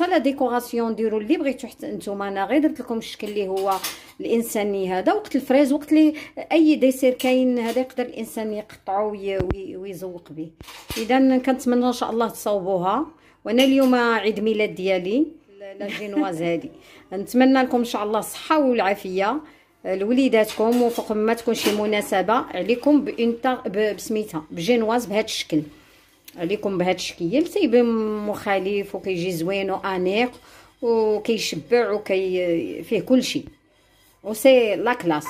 حتى لا ديكوراسيون ديروا اللي بغيتو حتى نتوما. انا غير درت لكم الشكل اللي هو الانساني هذا. وقت الفريز وقت اللي اي ديسير كاين هذا يقدر الانسان يقطعو ويزوق به. اذا كنتمنى ان شاء الله تصاوبوها. وانا اليوم عيد ميلاد ديالي لا جينواز هذه. نتمنى لكم ان شاء الله الصحه والعافيه لوليداتكم، وفوق ما تكون شي مناسبه عليكم بسميتها بجينواز بهذا الشكل. عليكم بهذا الشكل تيبان مخالف وكيجي زوين وانيق وكيشبع فيه كل شيء. وسي لا كلاس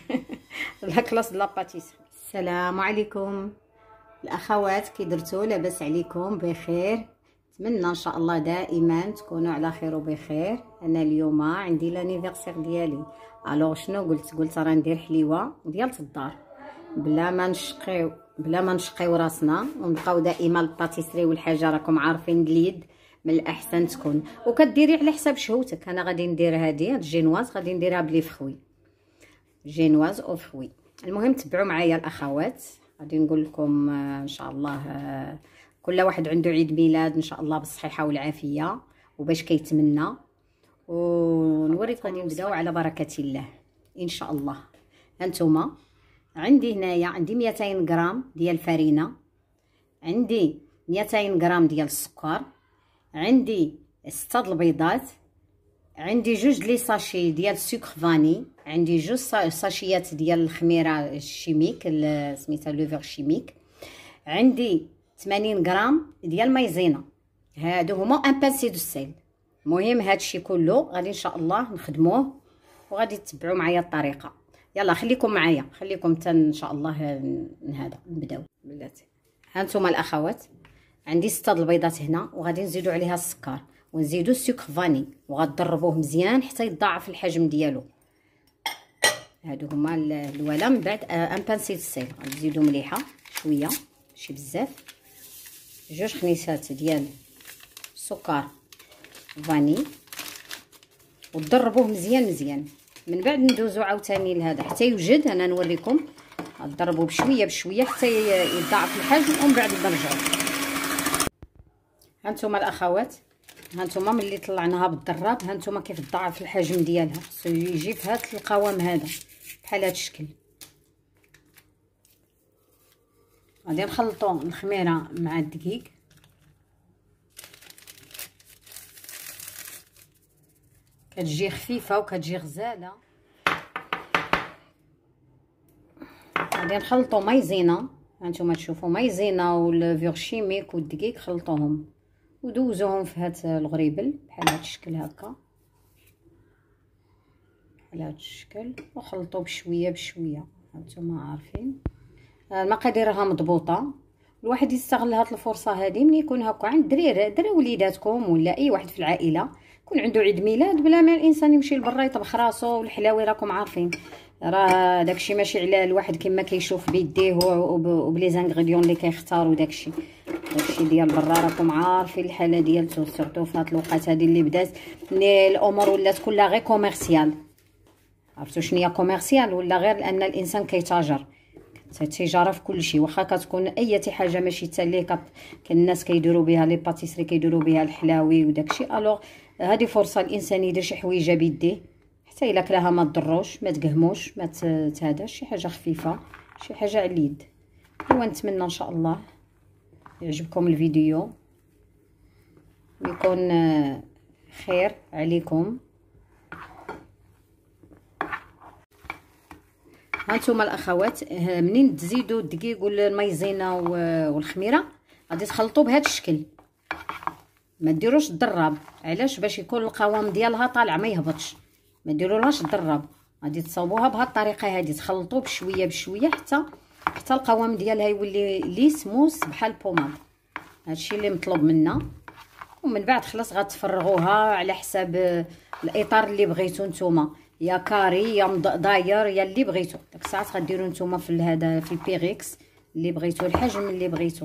لا كلاس لا باتيسري. السلام عليكم الاخوات، كي درتو؟ لاباس عليكم؟ بخير؟ نتمنى ان شاء الله دائما تكونوا على خير وبخير. انا اليوم عندي لانيفرسير ديالي. الوغ شنو قلت راه ندير حليوه ديال الدار بلا ما نشقيو راسنا ونبقاو دائما الباتيسري والحاجه راكم عارفين اليد من الاحسن تكون وكديري على حساب شهوتك. انا غادي ندير هذه الجينواز، غادي نديرها بلي فخوي، جينواز او فخوي. المهم تبعوا معايا الاخوات، غادي نقول لكم ان شاء الله كل واحد عنده عيد ميلاد ان شاء الله بالصحه والعافيه وباش كيتمنى. ونوريكم. غادي نبداو على بركه الله ان شاء الله. هانتوما عندي هنايا عندي 200 غرام ديال الفرينه، عندي 200 غرام ديال السكر، عندي 6 البيضات، عندي 2 لي ساشي ديال السكر فاني، عندي 2 ساشيات ديال الخميره الشيميك سميتها لوفر شيميك، عندي 80 غرام ديال مايزينا. هادو هما ان بانسي دو سيل. المهم هادشي كله غادي ان شاء الله نخدموه وغادي تتبعوا معايا الطريقه. يلا خليكم معايا، خليكم حتى ان شاء الله هذا نبداو بلاتي. هانتوما الاخوات عندي 6 البيضات هنا، وغادي نزيدوا عليها السكر ونزيدوا السكر فاني وغتضربوه مزيان حتى يتضاعف الحجم ديالو. هادو هما الولا. من بعد ان بانسي السيل غنزيدوا مليحه شويه ماشي بزاف، 2 خنيسات ديال السكر فاني وتضربوه مزيان. من بعد ندوزو عاوتاني لهذا حتى يوجد. انا نوريكم نضربوا بشويه حتى يضاعف الحجم ومن بعد نرجعوا. هانتوما الاخوات، هانتوما ملي طلعناها بالضراب هانتوما كيف ضاعف الحجم ديالها. خصو يجي في هذا القوام هذا بحال هذا الشكل. غادي نخلطوا الخميره مع الدقيق. كتجي خفيفه وكتجي غزاله. غادي نخلطوا مايزينا. هانتوما تشوفوا مايزينا والفيغ شيميك والدقيق خلطوهم ودوزوهم في هذا الغريبل بحال هذا الشكل هكا، بحال هذا الشكل، وخلطوا بشويه هانتوما عارفين. المقادير راها مضبوطه. الواحد يستغل هاد الفرصه هذه من يكون هكا عند دري وليداتكم ولا اي واحد في العائله يكون عنده عيد ميلاد، بلا ما الانسان يمشي لبرا يطبخ راسو. والحلاوي راكم عارفين راه داكشي ماشي على الواحد كما كيشوف بيديه وبلي زانغريديون اللي كيختاروا. داكشي ديال برا راكم عارفين الحاله ديالته، سورتو في هاد الوقت هادي اللي بدات الامور ولات كلها غير كوميرسيال. عرفتوا شنو هي كوميرسيال؟ ولا غير لان الانسان كيتاجر. التجاره في كل شيء، واخا كتكون اي حاجه ماشي تالي كان الناس كيديروا بها لي باتيسري، كيديروا بها الحلاوي وداكشي. الوغ هذه فرصه الانسان يدير شي حويجه بيديه حتى الا كلاها ما تضروش ما تقهموش ما تهداش، شي حاجه خفيفه شي حاجه على اليد. ونتمنى ان شاء الله يعجبكم الفيديو ويكون خير عليكم. هانتوما الاخوات منين تزيدوا الدقيق والمايزينا والخميره غادي تخلطوا بهذا الشكل. ما ديروش الضراب. علاش؟ باش يكون القوام ديالها طالع ما يهبطش. ما ديرولهاش الضراب، غادي تصاوبوها بهذه الطريقه هذه. تخلطوا بشويه حتى القوام ديالها يولي ليس موس بحال البوماد. هادشي اللي مطلوب منا. ومن بعد خلاص غتفرغوها على حساب الاطار اللي بغيتو نتوما، يا كاري يا داير يا اللي بغيتو. داك الساعات غديروا نتوما في هذا في البيريكس اللي بغيتو، الحجم اللي بغيتو.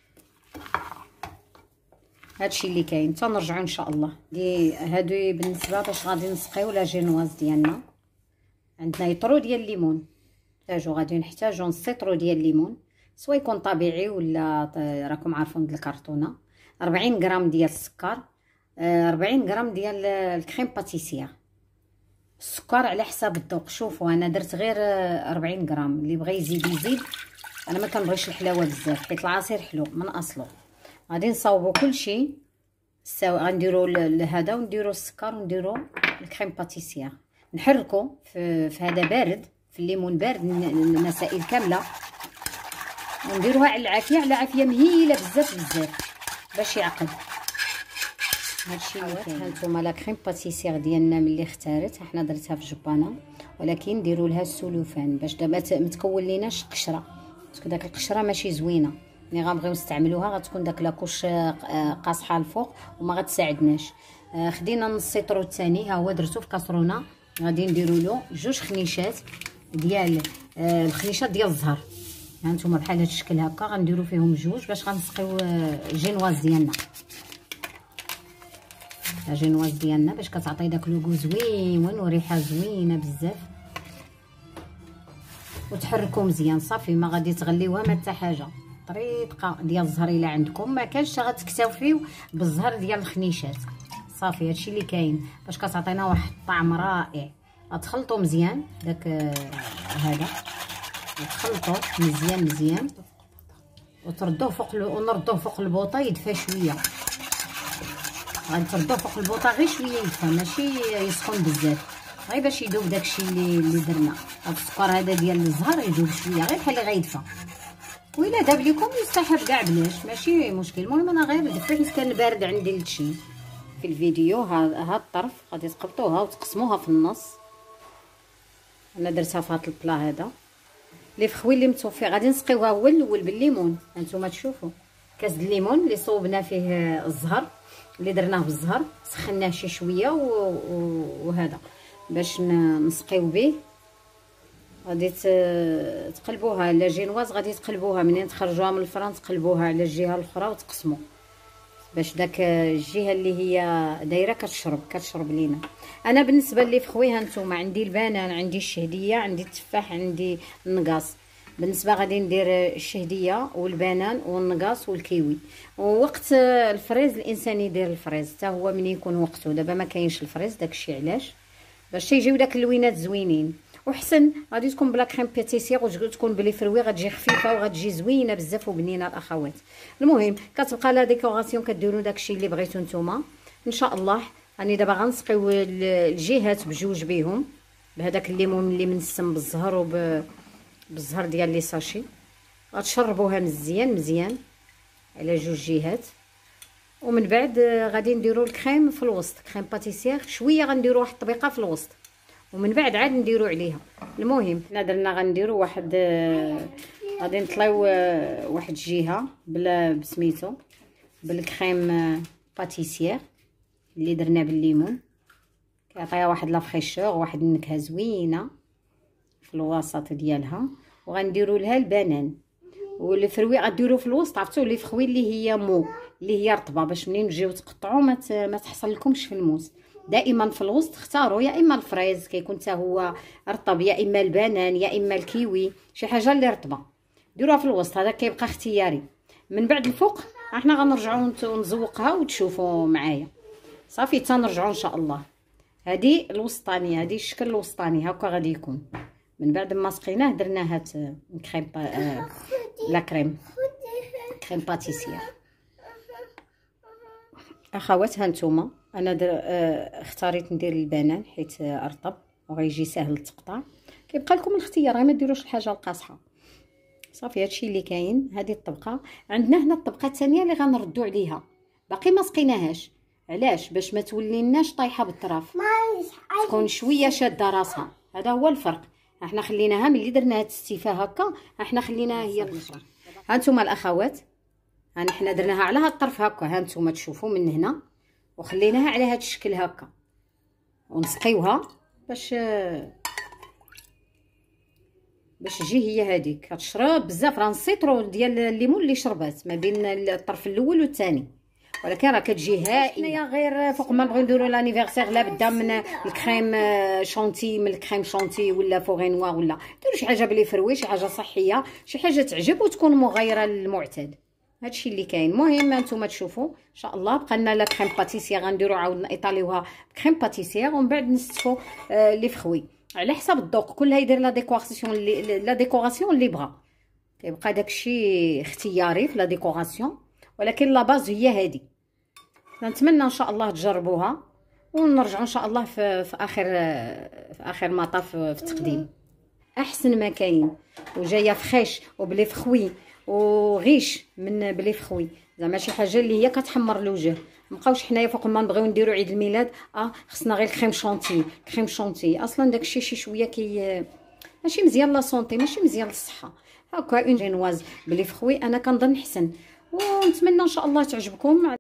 هادشي اللي كاين. تنرجعوا ان شاء الله. هادو بالنسبه باش غادي نسقيو لا جينواز ديالنا. عندنا يطرو ديال الليمون، غادي نحتاجو نص يطرو ديال الليمون، سواء يكون طبيعي ولا راكم عارفين د الكرتونه. 40 غرام ديال السكر، 40 غرام ديال الكريم باتيسير. السكر على حساب الذوق. شوفوا انا درت غير 40 غرام، اللي بغى يزيد يزيد. انا ما كنبغيش الحلاوه بزاف حيت العصير حلو من اصله. غادي نصاوبوا كلشي سوا، غنديروا هذا ونديروا السكر ونديروا الكريم باتيسير، نحركوا في هذا بارد، في الليمون بارد المسائل كامله، ونديروها على العافيه، على عافيه مهيله بزاف بزاف باش يعقد. هادشي اللي كاين. هانتوما لا كريم باتيسير ديالنا ملي اختارت، حنا درتها في جبانه، ولكن ديروا لها السلوفان باش دابا ما تكون ليناش قشره، باسكو داك القشره ماشي زوينه. ملي غنبغيو نستعملوها غتكون داك لاكوش قاصحه الفوق وما غتساعدناش. خدينا نص سيترو الثاني، ها هو درتو في كاسرونه. غادي نديروا له 2 خنيشات ديال الخنيشات ديال الزهر. هانتوما بحال هاد الشكل هكا، غنديروا فيهم 2 باش غنسقيو الجينواز ديالنا. الجينواز ديالنا باش كتعطي داك لوغو زويون وريحه زوينه بزاف. وتحركوا مزيان صافي، ما غادي تغليوها ما حتى حاجه. طريقه ديال الزهر الا عندكم، ما كانش غتكتفيو بالزهر ديال الخنيشات صافي. هادشي اللي كاين باش كتعطينا واحد الطعم رائع. غتخلطوا مزيان داك هذا، تخلطوا مزيان مزيان وتردوه فوق ونردوه فوق البوطه يدفى شويه. غنتردوه فوق البوطه غير شويه يدفى، ماشي يسخن بزاف، غير باش يذوب داكشي اللي درنا. هاد السكر هذا ديال الزهر يذوب شويه غير بحال اللي غيدفى. وإلا داب لكم يستحب كاع بلاش، ماشي مشكل. المهم انا غير دفيت حيت كان بارد عندي الشي. في الفيديو هاد الطرف غادي تقبطوها وتقسموها في النص. انا درتها في هاد البلا هذا لي فخوي اللي متوفي. غادي نسقيوها هو الاول بالليمون. هانتوما تشوفوا كاس د الليمون اللي صوبنا فيه الزهر، اللي درناه بالزهر، سخناه شي شويه وهذا باش نسقيو به. غادي تقلبوها لا جينواز، غادي تقلبوها منين تخرجوها من الفران، تقلبوها على الجهه الاخرى وتقسموا باش داك الجهه اللي هي دايره كتشرب لينا. انا بالنسبه لي فخوي هانتوما عندي البنان، عندي الشهديه، عندي التفاح، عندي النقاص. بالنسبه غادي ندير الشهديه والبنان والنقاص والكيوي. ووقت الفريز الانسان يدير الفريز حتى هو من يكون وقته. دابا ما كاينش الفريز، داكشي علاش باش تيجيو داك اللوينات زوينين. وحسن غادي تكون بلا كريم باتيسير وتكون بلي فروي، غتجي خفيفه وغتجي زوينه بزاف وبنينه الاخوات. المهم كتبقى لا ديكوراسيون، كديروا داكشي اللي بغيتو نتوما ان شاء الله. راني دابا غنسقيو الجهات بجوج بيهم بهذاك الليمون اللي منسم بالزهر بالزهر ديال لي ساشي. غتشربوها مزيان مزيان على 2 جهات. ومن بعد غادي نديروا الكريم في الوسط، كريم باتيسير شويه غنديروا واحد الطبيقه في الوسط، ومن بعد عاد نديروا عليها. المهم حنا درنا غنديروا واحد، غادي نطليو واحد الجهه بلا بسميتو بالكريم باتيسير اللي درنا بالليمون، كيعطيها واحد لا فريشور، واحد النكهه زوينه في الوسط ديالها. وغنديروا لها البنان والفروي غديروا في الوسط. عرفتوا لي فخوي اللي هي مو، اللي هي رطبه، باش منين تجيو تقطعوا ما تحصل لكمش في الموس. دائما في الوسط اختاروا يا اما الفريز كيكون حتى هو رطب، يا اما البنان، يا اما الكيوي، شي حاجه اللي رطبه ديروها في الوسط. هذا كيبقى اختياري. من بعد الفوق احنا غنرجعوا نزوقها وتشوفوا معايا صافي تنرجعوا ان شاء الله. هذه الوسطانيه، هذه الشكل الوسطاني هكا غادي يكون. من بعد ما سقيناه درنا هاد كريم لا كريم باتيسير. اخوات هانتوما انا اختاريت ندير البنان حيت رطب وغيجي ساهل التقطاع. كيبقى لكم الاختيار، ما ديروش الحاجه القاصحه صافي. هادشي اللي كاين. هذه الطبقه. عندنا هنا الطبقه الثانيه اللي غنردوا عليها، باقي ما سقيناهاش. علاش؟ باش ما توليناش طايحه بالطراف، تكون شويه شاده راسها. هذا هو الفرق. احنا خليناها ملي درنا هاد الستيفه هكا، احنا خليناها هي الاخر. هانتوما الاخوات، حنا درناها على هاد الطرف هكا، هانتوما تشوفوا من هنا، وخليناها على هاد الشكل هكا، ونسقيوها باش تجي هي هذيك كتشرب بزاف. راه السيترو ديال الليمون اللي شربات ما بين الطرف الاول والثاني، ولكن راه كتجي هائله. غير فوق ما نبغيو نديرو لانيفرسير لا بدا من الكريم شونتي، من الكريم شونتي ولا فوغي نوار، ولا ديروا شي حاجه بلي فروي، شي حاجه صحيه، شي حاجه تعجب وتكون مغايره للمعتاد. هادشي اللي كاين. المهم نتوما تشوفوا ان شاء الله. بقى لنا لا كريم باتيسير غنديرو عاودنا ايطاليوها بكريم باتيسير، ومن بعد نستفوا لي فخوي على حساب الذوق. كل يدير لا ديكوراسيون اللي بغا. كيبقى داكشي اختياري في لا ديكوراسيون، ولكن لا باز هي هادي. نتمنى ان شاء الله تجربوها، ونرجعوا ان شاء الله في اخر مطاف في التقديم احسن ما كاين. وجايه فريش وبلي فخوي وغيش من بلي فخوي، زعما شي حاجه اللي هي كتحمر الوجه. مابقاوش حنايا فوق ما نبغيو نديرو عيد الميلاد خصنا غير كريم شونتي. كريم شونتي اصلا داكشي شي شويه ماشي مزيان لا سونتي، ماشي مزيان للصحه. هكا اون جينواز بلي فخوي انا كنظن حسن، ونتمنى ان شاء الله تعجبكم.